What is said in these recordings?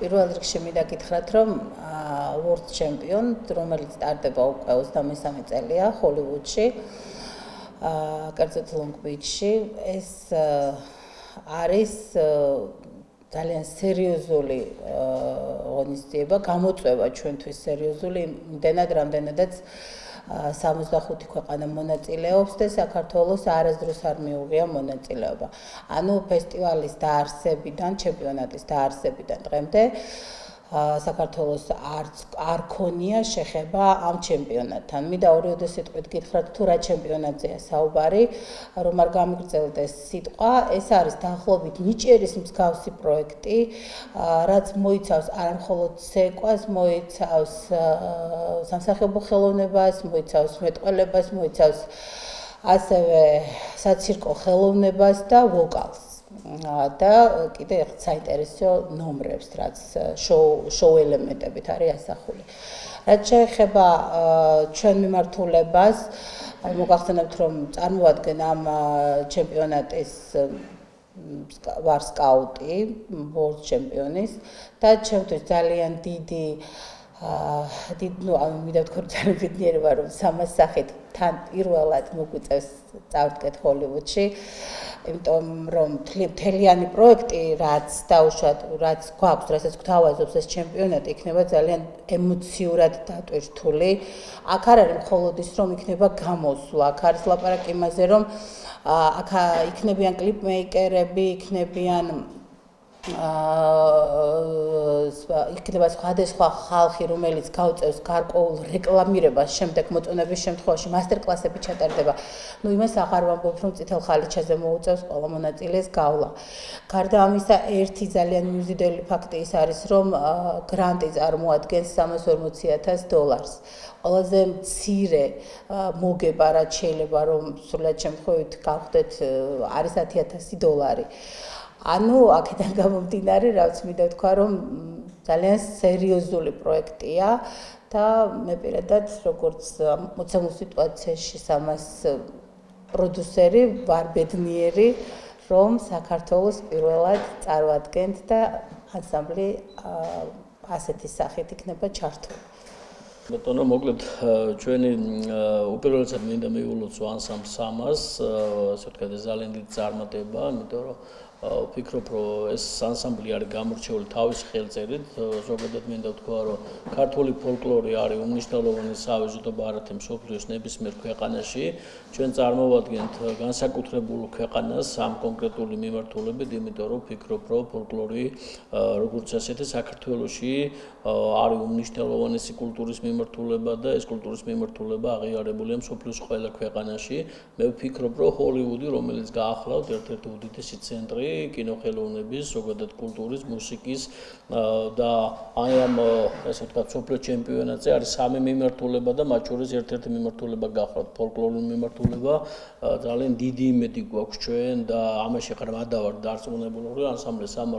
პირველ რიგში მინდა გითხრათ, რომ World Champion, რომელიც სტარტდება უკვე 23 წელია ჰოლივუდში, კერძოდ Long Beach-ში, ეს არის ძალიან სერიოზული ღონისძიება, გამოწვევა ჩვენთვის სერიოზული, იმდენად, რამდენადაც 65 ქვეყანა მონაწილეობს და საქართველოს არასდროს არ მიუღია მონაწილეობა. ანუ ფესტივალის დაარსებიდან, ჩემპიონატის დაარსებიდან დღემდე საქართველოს არ ქონია შეხება ამ ჩემპიონატთან. მინდა ორივე სიტყვით გითხრათ, თუ რა ჩემპიონატზეა საუბარი, რომ არ გამიგრძელდეს სიტყვა, ეს არის დაახლოებით ნიჭიერის მსგავსი პროექტი, რაც მოიცავს არა მხოლოდ ცეკვას, მოიცავს სამსახიობო ხელოვნებას, მოიცავს მეტყველებას, მოიცავს ასევე საცირკო ხელოვნებას და ვოკალს. და კიდე საინტერესო ნომრებს, რაც შოუ ელემენტებით არის ასახული. რაც შეეხება ჩვენ მიმართულებას, მოგახსენებთ, რომ წარმოვადგენ ამ ჩემპიონატის ვარ სკაუტი, World Champion-ის და ჩემთვის ძალიან დიდი მინდა ვთქვა, ძალიან ბედნიერი ვარ, რომ სამას სახით თან პირველად მოგვიწევს წავდგეთ ჰოლივუდში. იმიტომ რომ მთლიანი პროექტი, რაც დაუშვათ, რაც გვაქვს, რასაც გვთავაზობს ეს ჩემპიონატი, იქნება ძალიან ემოციურად დატვირთული. აქ არ არის მხოლოდ ის, რომ იქნება გამოსვლა, აქ არის ლაპარაკი იმაზე, რომ აქ იქნებიან კლიპმეიკერები, იქნებიან იქნება სხვადასხვა ხალხი, რომელიც გაუწევს გარკვეულ რეკლამირებას, შემდეგ მოწონების შემთხვევაში მასტერკლასები ჩატარდება. იმას აღარ ვამბობ, რომ წითელ ხალიჩაზე მოუწევს ყველა მონაწილეს გავლა. გარდა ამისა, ერთი ძალიან მიუზიდველი ფაქტი ის არის, რომ გრანტი წარმოადგენს $340,000. ყველაზე მცირე მოგება, რაც შეიძლება, რომ სრულად შემთხვევით გავხდეთ, არის $10,000. ანუ აქედან გამომდინარე, რაც მინდა ვთქვა, რომ ძალიან სერიოზული პროექტია და მე პირადად, როგორც მოცემულ სიტუაციაში სამას პროდიუსერი ვარ ბედნიერი, რომ საქართველოს პირველად წარვადგენთ და ანსამბლი ასეთი სახით იქნება ჩართული. ბატონო, მოკლედ ჩვენი უპირველესად მინდა მივულოთ ანსამბლ სამას, ასე ვთქვათ, ძალიან დიდი წარმატება, იმიტომ რომ ვფიქრობ, რომ ეს ანსამბლი არის გამორჩეული თავისი ხელწერით, ზოგადად მინდა ვთქვა, რომ ქართული ფოლკლორი არის უმნიშვნელოვანესი სავიზიტო ბარათი მსოფლიოს ნებისმიერ ქვეყანაში. ჩვენ წარმოვადგენთ განსაკუთრებულ ქვეყანას ამ კონკრეტული მიმართულებით, იმიტომ რომ ვფიქრობ, რომ ფოლკლორი, როგორც ასეთი, საქართველოში არის უმნიშვნელოვანესი კულტურის მიმართულება და ეს კულტურის მიმართულება აღიარებულია მსოფლიოს ყველა ქვეყანაში. მე ვფიქრობ, რომ ჰოლივუდი, რომელიც გაახლავთ ერთ-ერთი უდიდესი ცენტრი კინოხელოვნების, ზოგადად კულტურის, მუსიკის და აი ამ ესე ვთქვათ, მსოფლიო ჩემპიონატზე არის სამი მიმართულება და მათ შორის ერთ-ერთი მიმართულება გახლავთ ფოლკლორული მიმართულება. ძალიან დიდი იმედი გვაქვს ჩვენ და ამაში ღრმადა ვარ დარწმუნებული, რომ ანსამბლი სამა,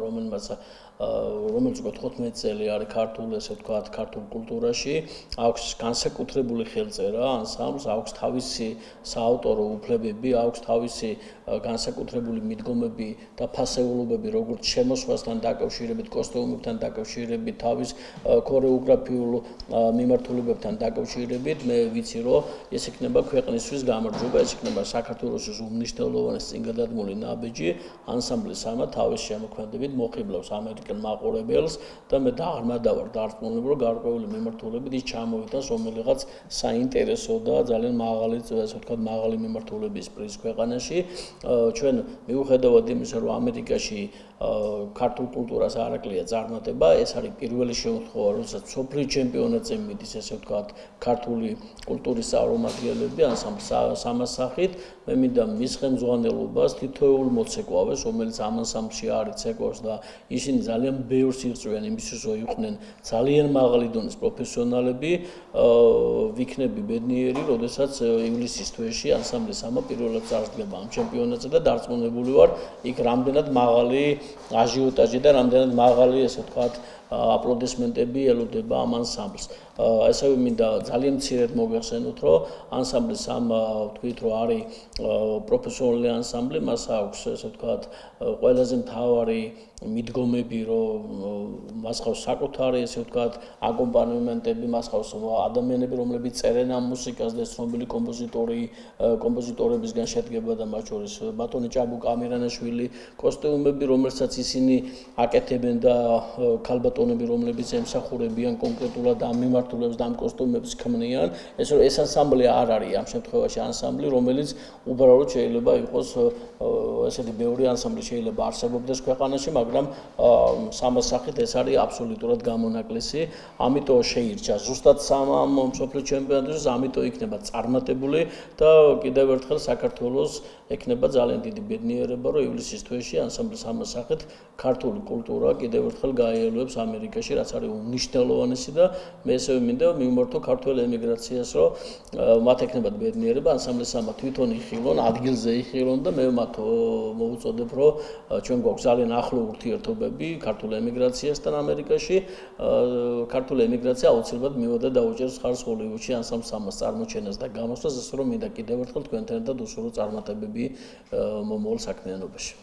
რომელიც უკვე 15 წელი არის ქართულ, ესე ვთქვათ, ქართულ კულტურაში, აქვს განსაკუთრებული ხელწერა ანსამბლს, აქვს თავისი საავტორო უფლებები, აქვს თავისი განსაკუთრებული მიდგომები და ფასეულობები, როგორც შემოსვლასთან დაკავშირებით, კოსტიუმებთან დაკავშირებით, თავის ქორეოგრაფიულ მიმართულებებთან დაკავშირებით. მე ვიცი, რომ ეს იქნება ქვეყნისთვის გამარჯვება, ეს იქნება საქართველოს უმნიშვნელოვანესი წინგადადგმული ნაბიჯი. ანსამბლი სამა თავის შემოქმედებით მოხიბლავს ამერიკელ მაყურებელს და მე დაღრმადა ვარ დარწმუნებული, რომ გარკვეული მიმართულებით ის ჩამოვიტანს რომელიღაც საინტერესო და ძალიან მაღალი, ასე ვთქვათ, მაღალი მიმართულების პრიზ ქვეყანაში. ჩვენ მიუხედავად იმისა, რომ ამერიკაში ქართულ კულტურას არ აკლია წარმატება, ეს არის პირველი შემთხვევა, როდესაც მსოფლიო ჩემპიონატზე მიდის, ესე ვთქვათ, ქართული კულტურის წარმომადგენლები ანსამბლ სამას სახით. მე მინდა მის ხელმძღვანელობას თითოეულ მოცეკვავეს, რომელიც ამ ანსამბლში არის ცეკვავს და ისინი ძალიან ბევრს იღწვიან იმისთვის, რომ იყვნენ ძალიან მაღალი დონის პროფესიონალები. ვიქნები ბედნიერი, როდესაც ივლისის თვეში ანსამბლი სამა პირველად წარსდგება ამ ჩემპიონატზე და დარწმუნებული ვარ, იქ რამდენად მაღალი აჟიოტაჟი და რამდენად მაღალი, ესე ვთქვათ, აპლოდისმენტები ელოდება ამ ანსამბლს. ასევე მინდა ძალიან მცირედ მოგეხსენოთ, რომ ანსამბლის ამ ვთქვით, რომ არის პროფესიონალი ანსამბლი, მას აქვს ესე ვთქვათ, ყველაზე მთავარი მიდგომები, რომ მას ხავს საკუთარი ესე ვთქვათ, აკომპანემენტები, მას ხავს ადამიანები, რომლებიც წერენ ამ მუსიკას და ცნობილი კომპოზიტორებისგან შედგება და მათ შორის ბატონი ჭაბუკ ამირანაშვილი, კოსტიუმები, რომელსაც ისინი აკეთებენ და ქალბატონები, რომლებიც ემსახურებიან კონკრეტულად ამ მიმართულებს და ამ კოსტიუმებს ქმნიან, ეს ანსამბლი არ არის ამ შემთხვევაში ანსამბლი, რომელიც უბრალოდ შეიძლება იყოს ესეთი ბევრი ანსამბლი შეიძლება არსებობდეს ქვეყანაში, მაგრამ სამას სახით ეს არის აბსოლუტურად გამონაკლისი, ამიტომ შეირჩა ზუსტად ამ მსოფლიო ჩემპიონატზე, ამიტომ იქნება წარმატებული და კიდევ ერთხელ საქართველოს ექნება ძალიან დიდი ბედნიერება, რომ ივლისის თვეში ანსამბლის ამას სახით ქართული კულტურა კიდევ ერთხელ გაიელოებს ამერიკაში, რაც არის უმნიშვნელოვანესი და მე ასევე მინდა მიმართო ქართულ ემიგრაციას, რომ მათ ექნებათ ბედნიერება, ანსამბლის ამა თვითონ იხილონ, ადგილზე იხილონ და მე მათ მოვუწოდებ, რომ ჩვენ გვაქვს ძალიან ახლო ურთიერთობები ქართულ ემიგრაციასთან ამერიკაში. ქართული ემიგრაცია აუცილებლად მივიდა დაუჭერს ხარს ჰოლივუდში ანსამბლს ამას წარმოჩენას და გამოსვლას, ასე რომ მინდა კიდევ ერთხელ თქვენთან ერთად უსურო წარმატებები მომავალ საქმიანობაში.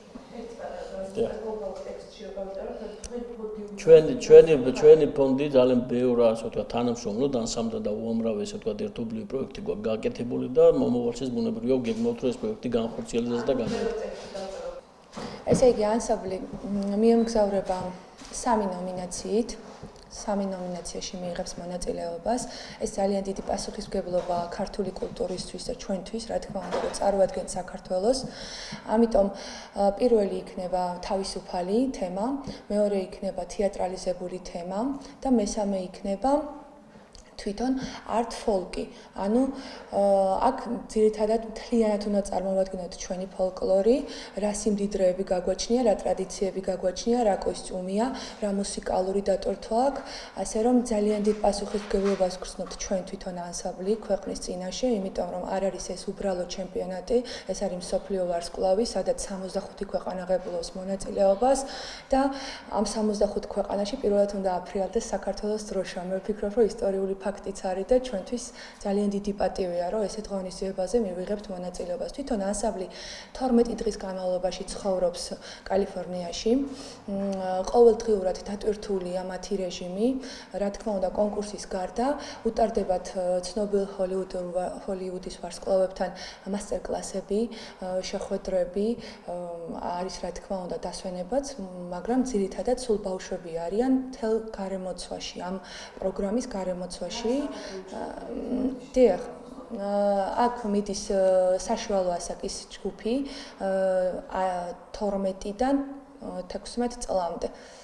ჩვენი ფონდი ძალიან ბევრი ასე ვთქვათ თანამშრომლო ანსამბლდა და უამრავი ასე ვთქვათ ერთობლივი პროექტი გვაქვს გაკეთებული და მომავალში ბუნებრივია გეგმავთ რომ ეს პროექტი განხორციელდეს და გამოვიდეს. ესე იგი ანსამბლი მიემგზავრება 3 ნომინაციით. 3 ნომინაციაში მიიღებს მონაწილეობას. ეს ძალიან დიდი პასუხისმგებლობაა ქართული კულტურისთვის და ჩვენთვის, რა თქმა უნდა, რომ წარუადგენთ საქართველოს. ამიტომ პირველი იქნება თავისუფალი თემა, მეორე იქნება თეატრალიზებული თემა და მესამე იქნება თვითონ art folk-ი. ანუ აქ ძირითადად მთლიანად უნდა წარმოვადგინოთ ჩვენი ფოლკლორი, რა სიმდიდრეები გაგვაჩნია, რა ტრადიციები გაგვაჩნია, რა კოსტიუმია, რა მუსიკალური დატვირთვა აქვს, ასე რომ ძალიან დიდ პასუხისმგებლობას გრძნობთ ჩვენ თვითონ ანსამბლი ქვეყნის წინაშე, იმიტომ რომ არ არის ეს უბრალო ჩემპიონატი, ეს არის მსოფლიო ვარსკვლავი, სადაც 65 ქვეყანა ღებულობს მონაწილეობას და ამ 65 ქვეყანაში პირველად უნდა აფრიალდეს საქართველოს დროშა. მე ვფიქრობ, რომ ისტორიული ფაქტიც არის და ჩვენთვის ძალიან დიდი პატივია, რომ ესეთ ღონისძიებაზე მივიღებთ მონაწილეობას. თვითონ ანსამბლი 12 დღის განმავლობაში ცხოვრობს კალიფორნიაში. ყოველდღიურად დატვირთულია მათი რეჟიმი. რა თქმა უნდა, კონკურსის გარდა უტარდებათ ცნობილ ჰოლივუდის ვარსკვლავებთან მასტერკლასები, შეხვედრები, არის რა თქმა უნდა დასვენებაც, მაგრამ ძირითადად სულ ბავშვები არიან მთელ გარემოცვაში, ამ პროგრამის გარემოცვაში. დიახ, აქ მიდის საშუალო ასაკის ჯგუფი 12-დან 16 წლამდე.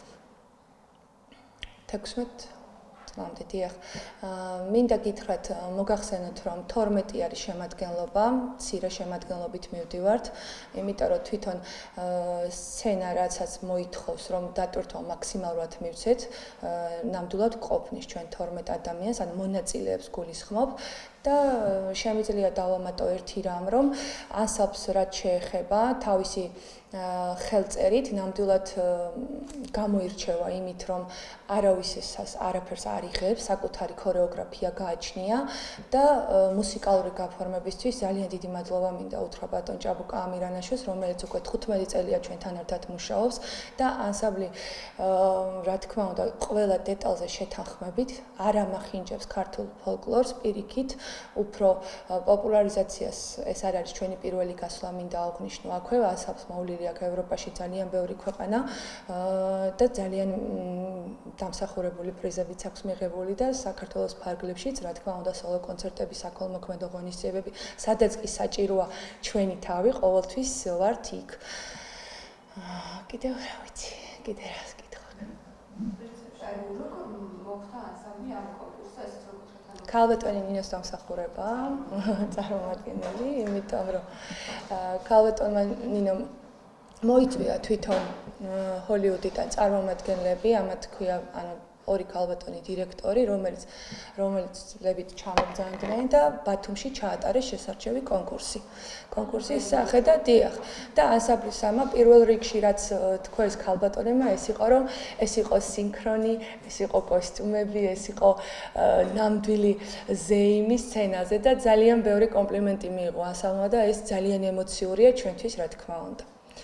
16 წლამდე, დიახ. მინდა გითხრათ, მოგახსენოთ, რომ 12 არის შემადგენლობა, მცირე შემადგენლობით მივდივართ, იმიტომ რომ თვითონ სცენა რაცაც მოითხოვს, რომ დატვირთვა მაქსიმალურად მივცეთ, ნამდვილად ყოფნის ჩვენ 12 ადამიანს, ან მონაწილეებს გულისხმობ. და შემიძლია დავამატო ერთი რამ, რომ ანსამბლს რაც შეეხება თავისი ხელწერით ნამდვილად გამოირჩევა იმით, რომ არავის არაფერს არ იღებს, საკუთარი ქორეოგრაფია გააჩნია და მუსიკალური გაფორმებისთვის ძალიან დიდი მადლობა მინდა უთხრა ბატონ ჭაბუკ ამირანაშვილს, რომელიც უკვე 15 წელია ჩვენთან ერთად მუშაობს და ანსამბლი რა თქმა უნდა ყველა დეტალზე შეთანხმებით არ ამახინჯებს ქართულ ფოლკლორს პირიქით, უფრო პოპულარიზაციას ეს არ არის ჩვენი პირველი გასვლა, მინდა აღვნიშნო აქვე, ანსამბლს მოვლილი აქ ევროპაში ძალიან ბევრი ქვეყანა და ძალიან დამსახურებული პრიზებიც აქვს მიღებული და საქართველოს ფარგლებშიც, რა თქმა უნდა, სოლო კონცერტები, საქველმოქმედო ღონისძიებები, სადაც კი საჭიროა ჩვენი თავი, ყოველთვის ვართ იქ. კიდევ რა ვიცი, კიდე რას გითხოთ. როგორ მოხდა ანსამბლი ამ კონკურსზე, ეს როგორ ქალბატონი ნინოს დამსახურება წარმოადგენელი, იმიტომ რომ ქალბატონმა ნინომ მოიწვია თვითონ ჰოლივუდიდან წარმომადგენლები, ამათ ქვია, ანუ ორი ქალბატონი დირექტორი, რომელიც ლებით ჩამოგზავნდნენ და ბათუმში ჩაატარეს შესარჩევი კონკურსი. კონკურსის სახე და დიახ. და ანსამბლის ამა პირველ რიგში რაც თქვა ეს ქალბატონებმა ეს იყო რომ ეს იყო სინქრონი, ეს იყო კოსტიუმები, ეს იყო ნამდვილი ზეიმი სცენაზე და ძალიან ბევრი კომპლიმენტი მიიღო ანსამბლმა და ეს ძალიან ემოციურია ჩვენთვის რა თქმა უნდა.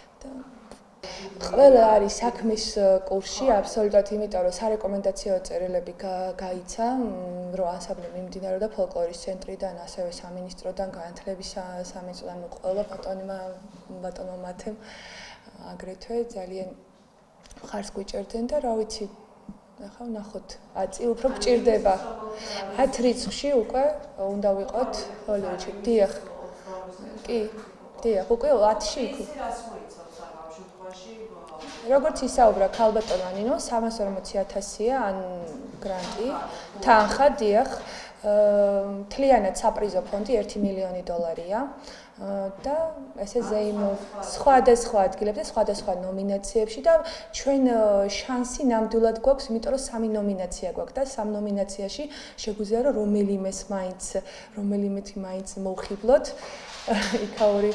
ყველა არის საქმის კურსში აბსოლუტურად იმიტომ რომ სარეკომენდაციო წერილები გაიცა რომ ანსამბლი მიმდინარეობდა ფოლკლორის ცენტრიდან ასევე სამინისტროდან განათლების სამინისტროდან ყველა ბატონმა მათემ აგრეთვე ძალიან ხარს გვიჭერდნენ და რა ვიცი ახლა ვნახოთ 10 წი უფრო გჭირდება 10 რიცხვში უკვე უნდა ვიყოთ ჰოლივუდში დიახ კი დიახ უკვე 10-ში იქ როგორც ისაუბრა ქალბატონმა ნინო 340,000-ია ან გრანტი თანხა დიახ მთლიანად საპრიზო ფონდი $1 მილიონი და ესე ზეიმო სხვადასხვა ადგილებზე სხვადასხვა ნომინაციებში და ჩვენ შანსი ნამდვილად გვაქვს იმიტომ რომ 3 ნომინაცია გვაქვს და 3 ნომინაციაში შეგვიძლია რომ რომელიმე მაინც მოვხიბლოთ იქაური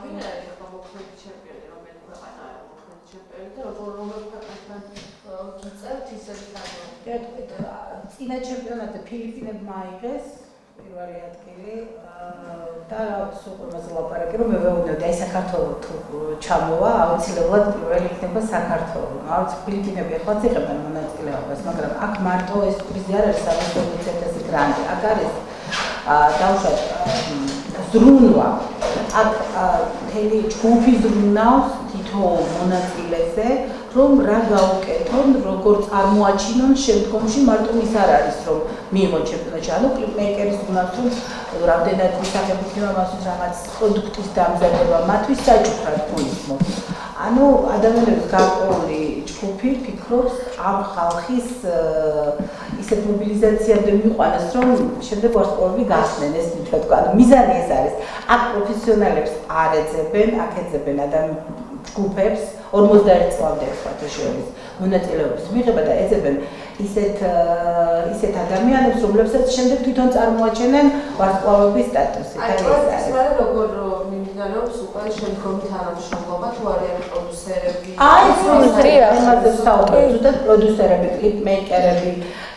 წინა ჩემპიონატზე ფილიპინებმა აიღეს პირველი ადგილი და სულ ყველაზე ლაპარაკი რომ მე ვეუბნები აი საქართველოს თუ ჩამოვა აუცილებლად პირველი იქნება საქართველო. აუცილებლად ფილიპინები ახლა იღებენ მონაწილეობას, მაგრამ აქ მარტო ეს პრიზი არ არის 340,000 გრანტი. აქ არის დავუშვათ ზრუნვა. აქ მთელი ჯგუფი ზრუნავს თითოეულ მონაწილეზე რომ რა გაუკეთონ, როგორ წარმოაჩინონ შემდგომში მარტო ის არ არის რომ მიიღონ ჩემპიონატში, ანუ კლიპმეიკერის უნავს რომ რამდენად მისაღები იქნება მასთვის რაღაც პროდუქტის დამზადება, მათთვის საჭუქრად გულისხმობს. ანუ ადამიანების გარკვეული ჯგუფი ფიქრობს ამ ხალხის ისეთ მობილიზაციამდე მიყვანეს რომ შემდეგ ვარსკვლავები გახსნენ ეს თვითონ ანუ მიზანი ეს არის აქ პროფესიონალებს არ ეძებენ, აქ ეძებენ ჯგუფებს 41 წლამდე ფაქტობრივად მონაწილეობის მიღება და ეძებენ ისეთ ადამიანებს, რომლებსაც შემდეგ თვითონ წარმოაჩენენ ვარსკვლავების სტატუსი. აი, ეს მაგრამ როგორ მიმდინარეობს უკვე შემდგომი თანამშრომლობა, თუ არიან პროდიუსერები? აი, თემაზე ვსაუბრობ, ზუსტად პროდიუსერები, კლიპმეიკერები,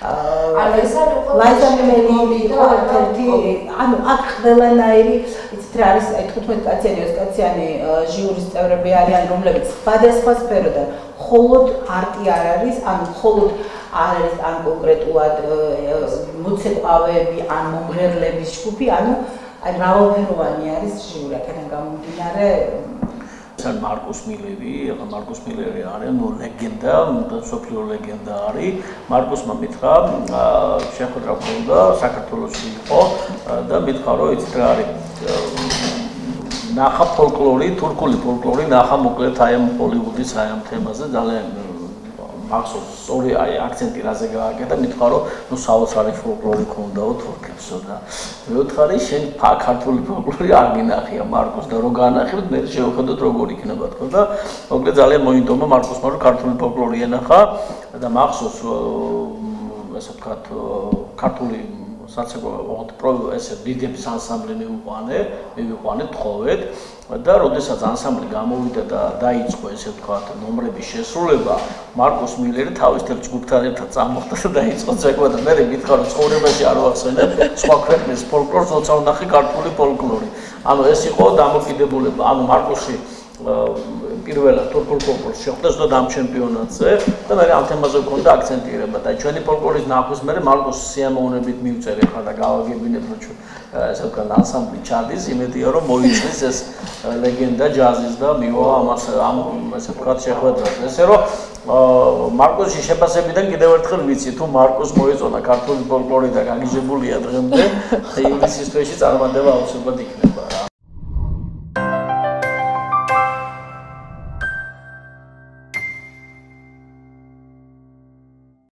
ლაიზამელი და ერთ-ერთი, ანუ აქ ყველანაირი, იცით რა არის, აი 15 კაციანი, 20 კაციანი ჟიურის წევრები არიან, რომლებიც სხვადასხვა სფეროდან მხოლოდ არტი არ არის, ანუ მხოლოდ არ არის ან კონკრეტულად მოცეკვავეები, ან მომღერლების ჯგუფი, ანუ აი მრავალფეროვანი არის ჟიური, აქედან გამომდინარე σαν Marcus Millevi, Marcus Milleri არის ლეგენდა, სოფლიო ლეგენდა არის. მარკუსმა მითხრა, შეხვედრა ჰქონდა საქართველოში იყო და მითხრა, რომ იცით რა არის ნახა ფოლკლორი, თურქული ფოლკლორი, ნახა მოკლედ აი ამ ჰოლივუდის აი ამ თემაზე ძალიან მახსოვს სწორი აი აქცენტი რაზე გააკეთა, მითხრა, რომ ნუ საოცარი ფოლკლორი ქონდაო თურქებსო და მეუთხარი შენ ქართული ფოლკლორი არ გინახია მარკუს და რო განახილოთ მე შევხედოთ როგორ იქნება თქო და მოკლედ ძალიან მოინდომა მარკუსმა რომ ქართული ფოლკლორი ენახა და მახსოვს ასე ვთქვათ ქართული საცეკვაო ესე დიდების ანსამბლი მივიყვანე თხოვეთ და როდესაც ანსამბლი გამოვიდა და დაიწყო ესე ვთქვათ ნომრების შესრულება მარკუს მილერი თავის თელ ჯგუფთან ერთად წამოხდა და დაიწყო ცეკვა და მე მითხრა რომ ცხოვრებაში არ ვახსენებ სხვა ქვეყნის ფოლკლორს როცა ვნახე ქართული ფოლკლორი ანუ ეს იყო დამოკიდებულება ანუ მარკუსი პირველად თურქულ ფოლკლორს შეხვდა ზუსტად ამ ჩემპიონატზე და მე ამ თემაზე მქონდა აქცენტირება და ჩვენი ფოლკლორის ნახვის მერე მარკუს სიამოვნებით მივწერე ხარ და გავაგებინებ რომ ჩვენ ესე ვთქვათ ანსამბლი ჩადის იმედია რომ მოიწვის ეს ლეგენდა ჯაზის და მივა ამას ამ ესე ვთქვათ შეხვედრას ესე რომ მარკუსი შეფასებიდან კიდევ ერთხელ ვიცი თუ მარკუს მოეწონა ქართული ფოლკლორი და გაგიჟებულია დღემდე ივლისის თვეში წარმატება აუცილებლად იქნება რა